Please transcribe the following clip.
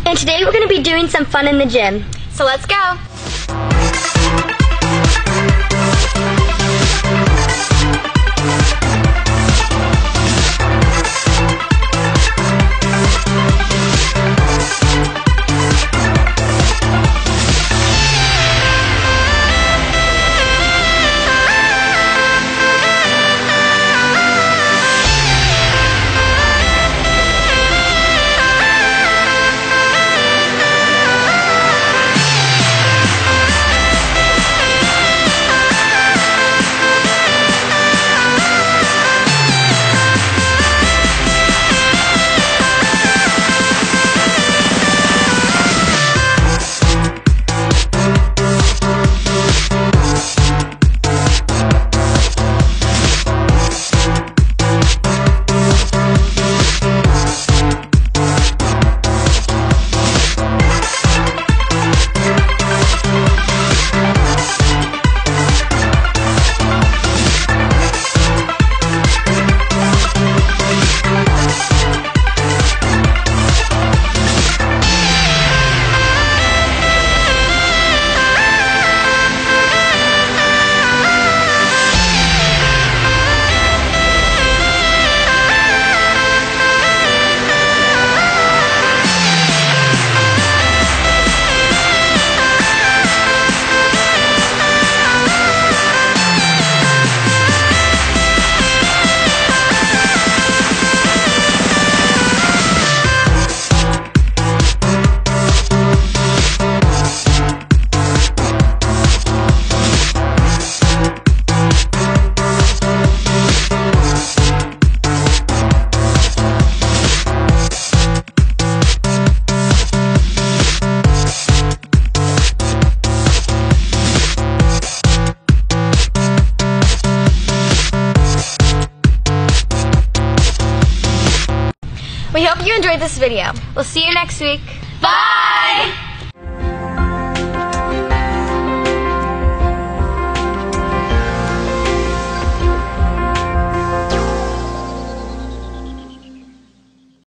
and today we're going to be doing some fun in the gym. So let's go! We hope you enjoyed this video. We'll see you next week. Bye!